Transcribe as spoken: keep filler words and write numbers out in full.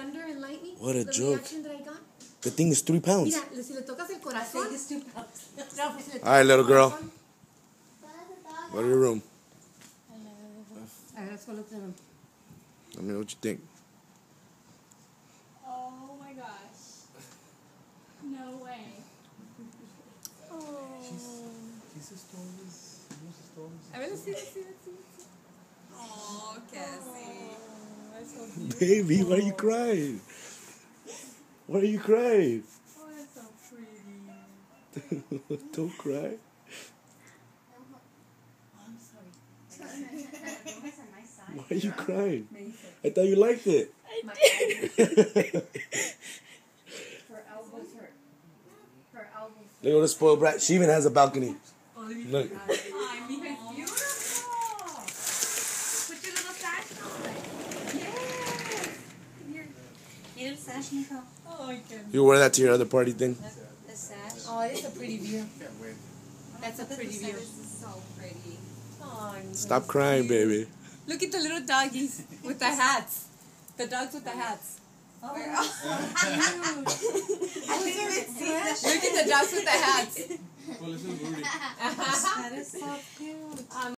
thunder and lightning. What a the joke. reaction that I got. The thing is three pounds. Mira, si le tocas el corazón. I think it's two pounds. No, pues, si le All right, little girl. corazón. Go to your room. A ver, solo te veo. Let me know what you think. Oh my gosh. No way. Oh. She's a stories. A ver, let's see, let's see, let's see. Oh, Cassie. That's so cute. Baby, why are you crying? Why are you crying? Oh, that's so pretty. Don't cry. I'm sorry. Why are you crying? I thought you liked it. My Her elbows hurt. Her elbows hurt. Look at the spoiled brat. She even has a balcony. Look. Ay, mija, it's beautiful. Put your little sash on. Yes. Your, your little sash, Nico. Oh, I can't. You wear that to your other party thing? The sash. Oh, it's a pretty view. That's a Look at pretty the view. sash. This is so pretty. Oh, Stop crying, baby. look at the little doggies with the hats. The dogs with the hats. Oh, I didn't even see that. Look at the dogs with the hats. Well, this is Rudy. That is so cute. Um,